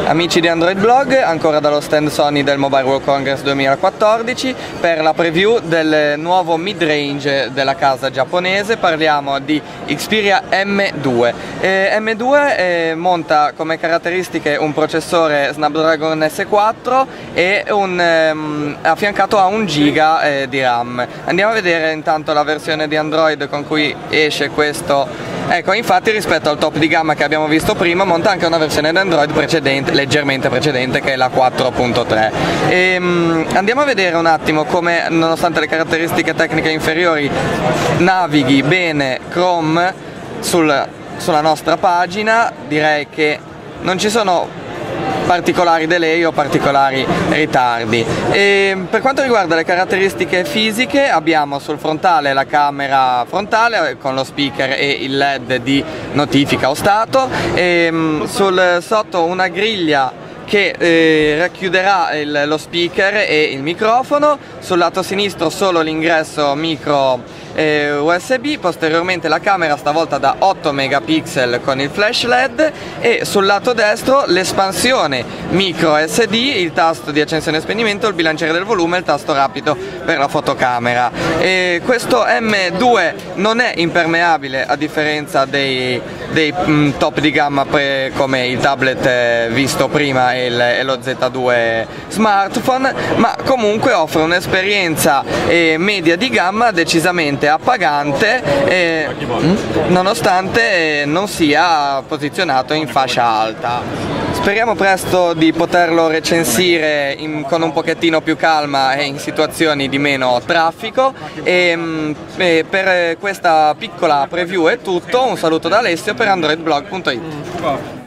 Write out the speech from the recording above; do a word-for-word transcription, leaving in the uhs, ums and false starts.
Amici di Android Blog, ancora dallo stand Sony del Mobile World Congress duemilaquattordici per la preview del nuovo mid-range della casa giapponese. Parliamo di Xperia M due. Eh, M due eh, monta come caratteristiche un processore Snapdragon S quattro e un, ehm, affiancato a un giga eh, di RAM. Andiamo a vedere intanto la versione di Android con cui esce questo. Ecco, infatti rispetto al top di gamma che abbiamo visto prima monta anche una versione di Android precedente, leggermente precedente, che è la quattro punto tre. E, um, andiamo a vedere un attimo come, nonostante le caratteristiche tecniche inferiori, navighi bene Chrome sul, sulla nostra pagina. Direi che non ci sono particolari delay o particolari ritardi. E per quanto riguarda le caratteristiche fisiche, abbiamo sul frontale la camera frontale con lo speaker e il led di notifica o stato, e sul sotto una griglia che eh, racchiuderà il, lo speaker e il microfono. Sul lato sinistro solo l'ingresso micro eh, U S B, posteriormente la camera stavolta da otto megapixel con il flash led, e sul lato destro l'espansione micro S D, il tasto di accensione e spegnimento, il bilanciere del volume e il tasto rapido per la fotocamera. E questo M due non è impermeabile, a differenza dei, dei mh, top di gamma pre, come il tablet eh, visto prima e, il, e lo Z due smartphone, ma comunque offre un'esperienza eh, media di gamma decisamente appagante, eh, nonostante eh, non sia posizionato in fascia alta. Speriamo presto di poterlo recensire in, con un pochettino più calma e in situazioni di meno traffico. E, e per questa piccola preview è tutto. Un saluto da Alessio per android blog punto it.